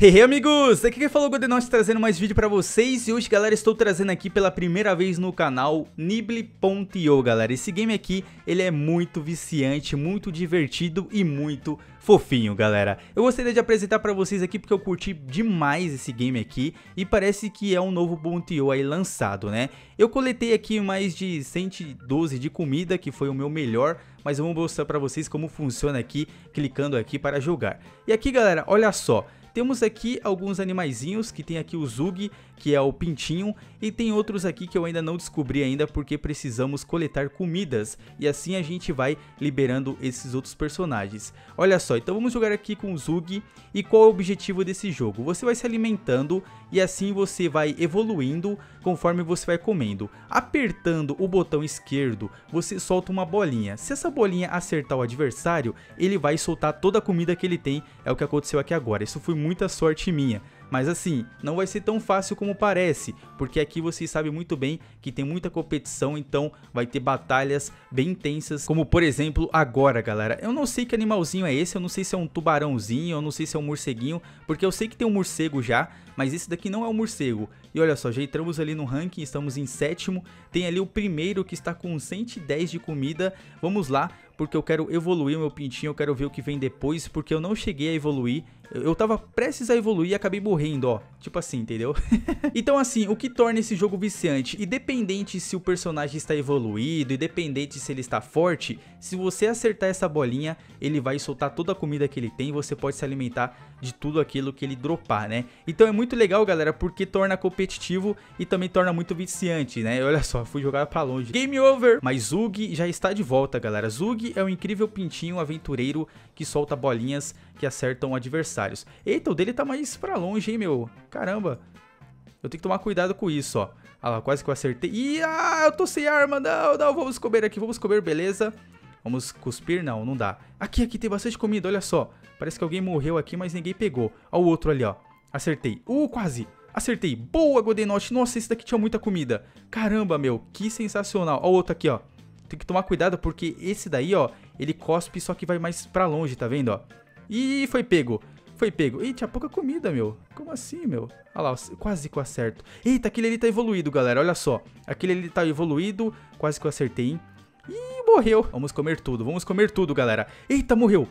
Hey amigos, aqui quem falou é o Godenote trazendo mais vídeo pra vocês. E hoje galera, estou trazendo aqui pela primeira vez no canal Nibble.io galera. Esse game aqui, ele é muito viciante, muito divertido e muito fofinho galera. Eu gostaria de apresentar pra vocês aqui porque eu curti demais esse game aqui. E parece que é um novo Nibble.io aí lançado, né? Eu coletei aqui mais de 112 de comida, que foi o meu melhor. Mas eu vou mostrar pra vocês como funciona aqui, clicando aqui para jogar. E aqui galera, olha só. Temos aqui alguns animaizinhos, que tem aqui o Zug, que é o pintinho, e tem outros aqui que eu ainda não descobri ainda porque precisamos coletar comidas, e assim a gente vai liberando esses outros personagens. Olha só, então vamos jogar aqui com o Zug, e qual é o objetivo desse jogo? Você vai se alimentando e assim você vai evoluindo conforme você vai comendo. Apertando o botão esquerdo, você solta uma bolinha. Se essa bolinha acertar o adversário, ele vai soltar toda a comida que ele tem, é o que aconteceu aqui agora. Isso foi muita sorte minha. Mas assim, não vai ser tão fácil como parece, porque aqui vocês sabem muito bem que tem muita competição, então vai ter batalhas bem intensas, como por exemplo agora galera. Eu não sei que animalzinho é esse, eu não sei se é um tubarãozinho, eu não sei se é um morceguinho, porque eu sei que tem um morcego já, mas esse daqui não é um morcego. E olha só, já entramos ali no ranking, estamos em 7º, tem ali o primeiro que está com 110 de comida, vamos lá. Porque eu quero evoluir o meu pintinho, eu quero ver o que vem depois, porque eu não cheguei a evoluir. Eu tava prestes a evoluir e acabei morrendo, ó. Tipo assim, entendeu? Então assim, o que torna esse jogo viciante? Independente se o personagem está evoluído, independente se ele está forte, se você acertar essa bolinha, ele vai soltar toda a comida que ele tem e você pode se alimentar de tudo aquilo que ele dropar, né? Então é muito legal, galera, porque torna competitivo e também torna muito viciante, né? Olha só, fui jogar pra longe. Game over! Mas Zug já está de volta, galera. Zug é um incrível pintinho aventureiro que solta bolinhas que acertam adversários. Eita, o dele tá mais pra longe, hein, meu? Caramba. Eu tenho que tomar cuidado com isso, ó. Ah lá, quase que eu acertei. Ih, eu tô sem arma. Não, não, vamos comer aqui, vamos comer, beleza. Vamos cuspir? Não, não dá. Aqui tem bastante comida, olha só. Parece que alguém morreu aqui, mas ninguém pegou. Ó o outro ali, ó. Acertei. Quase. Acertei. Boa, Godenote. Nossa, esse daqui tinha muita comida. Caramba, meu. Que sensacional. Ó o outro aqui, ó. Tem que tomar cuidado porque esse daí, ó, ele cospe, só que vai mais pra longe, tá vendo, ó? Ih, foi pego. Foi pego. Ih, tinha pouca comida, meu. Como assim, meu? Olha lá, quase que eu acerto. Eita, aquele ali tá evoluído, galera. Olha só. Aquele ali tá evoluído. Quase que eu acertei, hein? Ih, morreu. Vamos comer tudo, galera. Eita, morreu.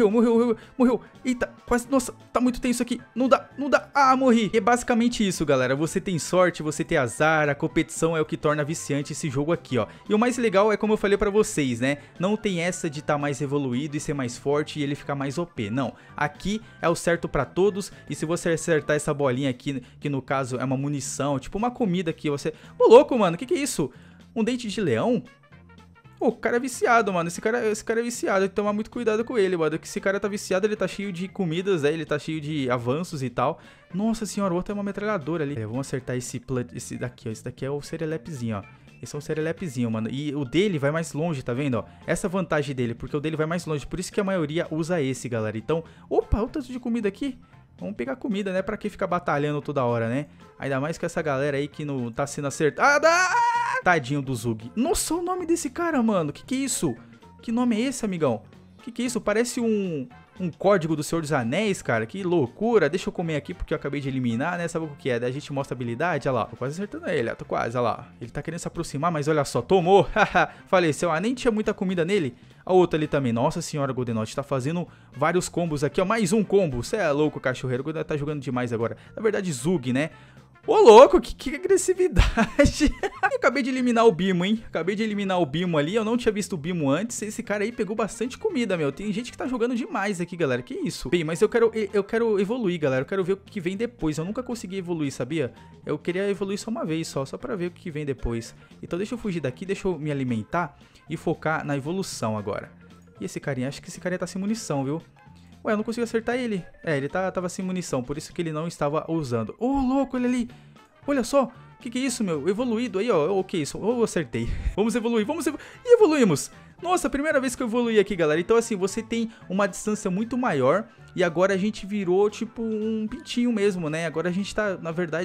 Eita, quase, nossa, tá muito tenso aqui. Não dá. Ah, morri. E é basicamente isso, galera. Você tem sorte, você tem azar, a competição é o que torna viciante esse jogo aqui, ó. E o mais legal é como eu falei pra vocês, né? Não tem essa de estar mais evoluído e ser mais forte e ele ficar mais OP, não. Aqui é o certo pra todos e se você acertar essa bolinha aqui, que no caso é uma munição, tipo uma comida aqui, você... Ô, louco, mano, que é isso? Um dente de leão? Pô, o cara é viciado, mano. Esse cara é viciado. Tem que tomar muito cuidado com ele, mano. Que esse cara tá viciado, ele tá cheio de comidas, né? Ele tá cheio de avanços e tal. Nossa senhora, o outro é uma metralhadora ali. Vamos acertar esse daqui, ó. Esse daqui é o serelepezinho, ó. Esse é o serelepezinho, mano. E o dele vai mais longe, tá vendo, ó? Essa é a vantagem dele, porque o dele vai mais longe. Por isso que a maioria usa esse, galera. Então, opa, o tanto de comida aqui. Vamos pegar comida, né? Pra que ficar batalhando toda hora, né? Ainda mais que essa galera aí que não tá sendo acertada. Tadinho do Zug. Nossa, o nome desse cara, mano. Que é isso? Que nome é esse, amigão? Que é isso? Parece um código do Senhor dos Anéis, cara. Que loucura. Deixa eu comer aqui porque eu acabei de eliminar, né? Sabe o que é? Daí a gente mostra a habilidade. Olha lá. Tô quase acertando ele. Tô quase, olha lá. Ele tá querendo se aproximar, mas olha só. Tomou. Faleceu. Nem tinha muita comida nele. A outra ali também. Nossa senhora, Godenote. Tá fazendo vários combos aqui, ó. Mais um combo. Você é louco, cachorreiro. O Godenote tá jogando demais agora. Na verdade, Zug, né? Ô, louco, que agressividade. Eu acabei de eliminar o Bimo, hein? Acabei de eliminar o Bimo ali. Eu não tinha visto o Bimo antes. Esse cara aí pegou bastante comida, meu. Tem gente que tá jogando demais aqui, galera. Que isso? Bem, mas eu quero evoluir, galera. Eu quero ver o que vem depois. Eu nunca consegui evoluir, sabia? Eu queria evoluir só uma vez, só pra ver o que vem depois. Então deixa eu fugir daqui, deixa eu me alimentar e focar na evolução agora. E esse carinha? Acho que esse carinha tá sem munição, viu? Ué, eu não consigo acertar ele. É, ele tava sem munição, por isso que ele não estava usando. Ô, louco, ele ali. Olha só. Que é isso, meu? Evoluído aí, ó. O que é isso? Eu acertei. Vamos evoluir, E evoluímos. Nossa, primeira vez que eu evoluí aqui, galera. Então, assim, você tem uma distância muito maior. E agora a gente virou, tipo, um pintinho mesmo, né? Agora a gente tá, na verdade,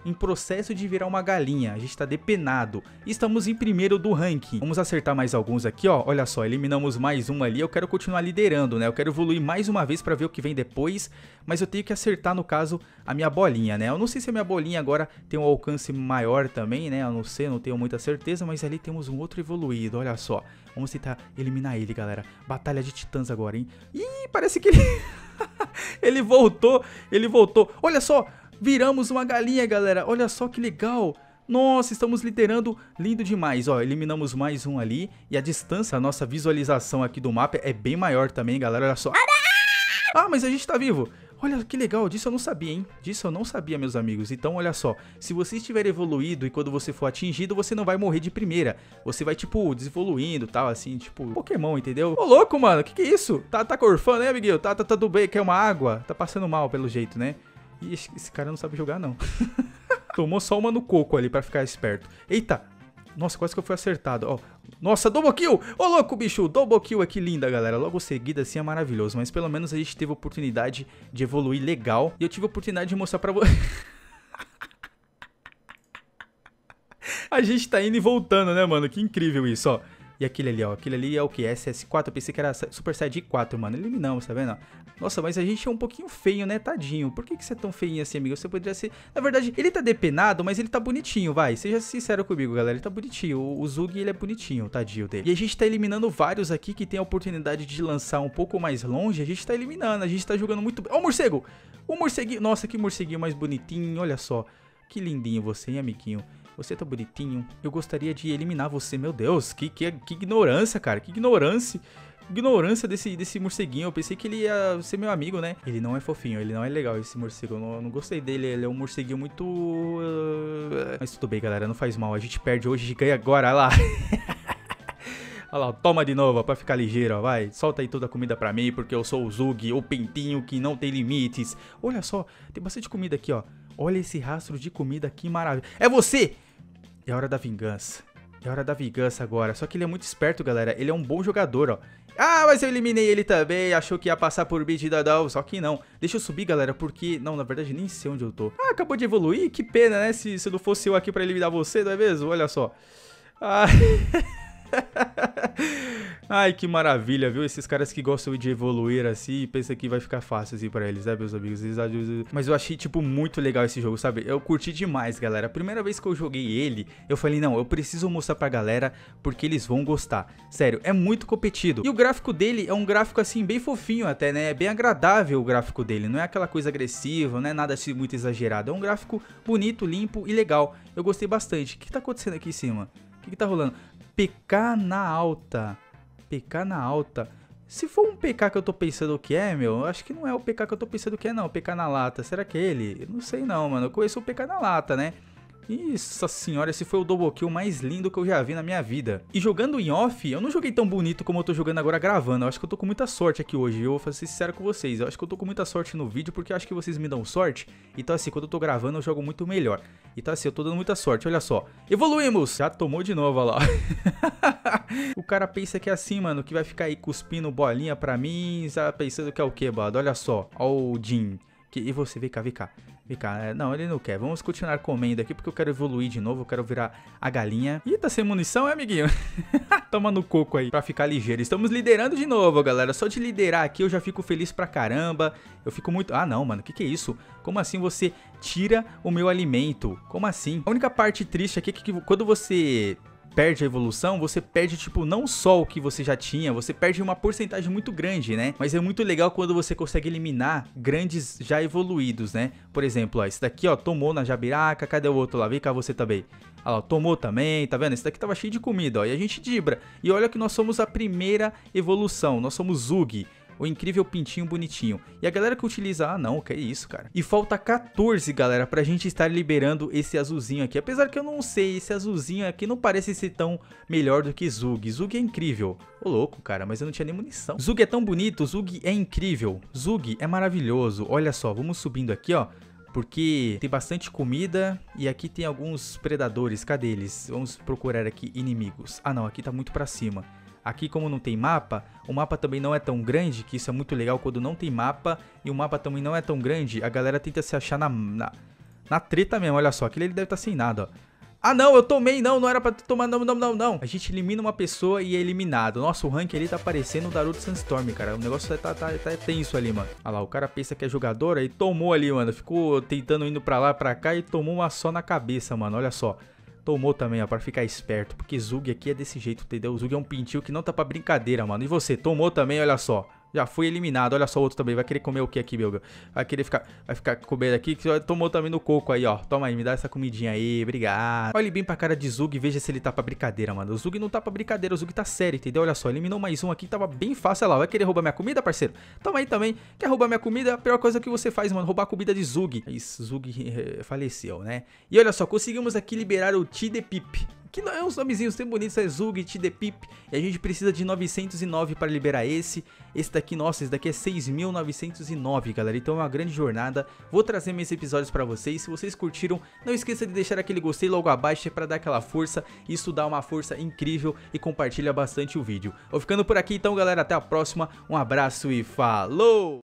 em processo de virar uma galinha. A gente tá depenado. Estamos em primeiro do ranking. Vamos acertar mais alguns aqui, ó. Olha só, eliminamos mais um ali. Eu quero continuar liderando, né? Eu quero evoluir mais uma vez pra ver o que vem depois. Mas eu tenho que acertar, no caso, a minha bolinha, né? Eu não sei se a minha bolinha agora tem um alcance maior também, né? Eu não sei, não tenho muita certeza. Mas ali temos um outro evoluído, olha só. Vamos tentar eliminar ele, galera. Batalha de titãs agora, hein? Ih, parece que ele... ele voltou. Olha só, viramos uma galinha, galera. Olha só que legal. Nossa, estamos liderando, lindo demais, ó, eliminamos mais um ali. E a distância, a nossa visualização aqui do mapa é bem maior também, galera, olha só. Ah, mas a gente tá vivo. Olha que legal, disso eu não sabia, hein? Disso eu não sabia, meus amigos. Então, olha só, se você estiver evoluído e quando você for atingido, você não vai morrer de primeira. Você vai, tipo, desevoluindo e tal, assim, tipo, Pokémon, entendeu? Ô, louco, mano, que é isso? Tá corfando, né, amiguinho? Tá tudo bem, quer uma água? Tá passando mal, pelo jeito, né? Ih, esse cara não sabe jogar, não. Tomou só uma no coco ali pra ficar esperto. Eita! Nossa, quase que eu fui acertado, ó. Nossa, double kill! Ô, louco, bicho! Double kill aqui, linda, galera. Logo seguida, assim, é maravilhoso. Mas pelo menos a gente teve a oportunidade de evoluir legal. E eu tive a oportunidade de mostrar pra você... A gente tá indo e voltando, né, mano? Que incrível isso, ó. E aquele ali, ó. Aquele ali é o que? SS4. Eu pensei que era Super Saiyajin 4, mano. Eliminamos, tá vendo? Nossa, mas a gente é um pouquinho feio, né? Tadinho. Por que você é tão feinho assim, amigo? Você poderia ser... Na verdade, ele tá depenado, mas ele tá bonitinho, vai. Seja sincero comigo, galera. Ele tá bonitinho. O Zug, ele é bonitinho, tadinho dele. E a gente tá eliminando vários aqui que tem a oportunidade de lançar um pouco mais longe. A gente tá eliminando. A gente tá jogando muito bem. Ó, o morcego! O morceguinho. Nossa, que morceguinho mais bonitinho. Olha só. Que lindinho você, hein, amiguinho? Você tá bonitinho. Eu gostaria de eliminar você. Meu Deus, que ignorância, cara. Que ignorância. Ignorância desse morceguinho. Eu pensei que ele ia ser meu amigo, né? Ele não é fofinho, ele não é legal, esse morcego. Eu não gostei dele, ele é um morceguinho muito... Mas tudo bem, galera, não faz mal. A gente perde hoje e ganha agora, olha lá. Olha lá, toma de novo, ó, pra ficar ligeiro, ó, vai. Solta aí toda a comida pra mim, porque eu sou o Zug, o pintinho que não tem limites. Olha só, tem bastante comida aqui, ó. Olha esse rastro de comida, que maravilha. É você! É hora da vingança. É hora da vingança agora. Só que ele é muito esperto, galera. Ele é um bom jogador, ó. Ah, mas eu eliminei ele também. Achou que ia passar por beat dadão. Só que não. Deixa eu subir, galera, porque... Não, na verdade, nem sei onde eu tô. Ah, acabou de evoluir. Que pena, né? Se não fosse eu aqui pra eliminar você, não é mesmo? Olha só. Ah... Ai, que maravilha, viu? Esses caras que gostam de evoluir assim, pensam que vai ficar fácil assim pra eles, né, meus amigos? Mas eu achei, tipo, muito legal esse jogo, sabe? Eu curti demais, galera. A primeira vez que eu joguei ele, eu falei, não, eu preciso mostrar pra galera porque eles vão gostar. Sério, é muito competido. E o gráfico dele é um gráfico, assim, bem fofinho até, né? É bem agradável o gráfico dele. Não é aquela coisa agressiva, não é nada assim muito exagerado. É um gráfico bonito, limpo e legal. Eu gostei bastante. O que tá acontecendo aqui em cima? O que tá rolando? PK na alta. PK na alta. Se for um PK que eu tô pensando que é, meu, eu acho que não é o PK que eu tô pensando que é, não. PK na lata. Será que é ele? Eu não sei não, mano. Eu conheço o PK na lata, né? Nossa senhora, esse foi o double kill mais lindo que eu já vi na minha vida. E jogando em off, eu não joguei tão bonito como eu tô jogando agora gravando. Eu acho que eu tô com muita sorte aqui hoje. Eu vou ser sincero com vocês. Eu acho que eu tô com muita sorte no vídeo porque eu acho que vocês me dão sorte. Então assim, quando eu tô gravando eu jogo muito melhor. Então assim, eu tô dando muita sorte, olha só. Evoluímos! Já tomou de novo, olha lá. O cara pensa que é assim, mano, que vai ficar aí cuspindo bolinha pra mim, tá pensando que é o que, bado? Olha só, ó o Jin. E você, vem cá, vem cá. Vem cá, não, ele não quer. Vamos continuar comendo aqui porque eu quero evoluir de novo. Eu quero virar a galinha. Ih, tá sem munição, é, amiguinho? Toma no coco aí pra ficar ligeiro. Estamos liderando de novo, galera. Só de liderar aqui eu já fico feliz pra caramba. Eu fico muito... Ah, não, mano, que é isso? Como assim você tira o meu alimento? Como assim? A única parte triste aqui é que quando você... perde a evolução, você perde, tipo, não só o que você já tinha, você perde uma porcentagem muito grande, né? Mas é muito legal quando você consegue eliminar grandes já evoluídos, né? Por exemplo, ó, esse daqui, ó, tomou na jabiraca, cadê o outro lá? Vem cá você também. Olha lá, tomou também, tá vendo? Esse daqui tava cheio de comida, ó, e a gente dibra. E olha que nós somos a primeira evolução, nós somos Zug. O incrível pintinho bonitinho. E a galera que utiliza... Ah, não, que é isso, cara. E falta 14, galera, pra gente estar liberando esse azulzinho aqui. Apesar que eu não sei, esse azulzinho aqui não parece ser tão melhor do que Zug. Zug é incrível. Ô, louco, cara, mas eu não tinha nem munição. Zug é tão bonito, Zug é incrível. Zug é maravilhoso. Olha só, vamos subindo aqui, ó. Porque tem bastante comida e aqui tem alguns predadores. Cadê eles? Vamos procurar aqui inimigos. Ah, não, aqui tá muito pra cima. Aqui, como não tem mapa, o mapa também não é tão grande, que isso é muito legal quando não tem mapa e o mapa também não é tão grande, a galera tenta se achar Na treta mesmo, olha só. Aquele ele deve estar sem nada, ó. Ah, não, eu tomei, não era pra tomar, não. A gente elimina uma pessoa e é eliminado. Nossa, o rank ali tá parecendo o Naruto Sandstorm, cara. O negócio tá tenso ali, mano. Olha lá, o cara pensa que é jogador, aí tomou ali, mano. Ficou tentando indo pra lá, pra cá e tomou uma só na cabeça, mano. Olha só. Tomou também, ó, pra ficar esperto. Porque Zug aqui é desse jeito, entendeu? O Zug é um pintinho que não tá pra brincadeira, mano. E você, tomou também, olha só. Já foi eliminado, olha só o outro também. Vai querer comer o que aqui, meu? Vai ficar comendo aqui, que tomou também no coco aí, ó. Toma aí, me dá essa comidinha aí, obrigado. Olha bem pra cara de Zug e veja se ele tá pra brincadeira, mano. O Zug não tá pra brincadeira, o Zug tá sério, entendeu? Olha só, eliminou mais um aqui, tava bem fácil, olha lá. Vai querer roubar minha comida, parceiro? Toma aí também. Quer roubar minha comida? A pior coisa que você faz, mano, roubar a comida de Zug. Isso, Zug faleceu, né? E olha só, conseguimos aqui liberar o Tidepip. Que não é uns nomezinhos tão bonitos, é Zug, Tidepip. E a gente precisa de 909 para liberar esse. Esse daqui, nossa, esse daqui é 6.909, galera. Então é uma grande jornada. Vou trazer mais episódios para vocês. Se vocês curtiram, não esqueça de deixar aquele gostei logo abaixo para dar aquela força. Isso dá uma força incrível e compartilha bastante o vídeo. Vou ficando por aqui então, galera. Até a próxima. Um abraço e falou!